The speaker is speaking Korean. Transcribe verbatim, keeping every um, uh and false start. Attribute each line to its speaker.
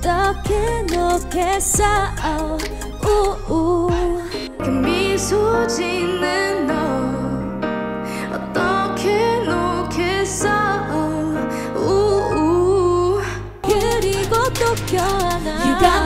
Speaker 1: 어떻게 놓겠어 우우. 그 미소 짓는 너 어떻게 놓겠어 우우. 그리고 또 껴안아.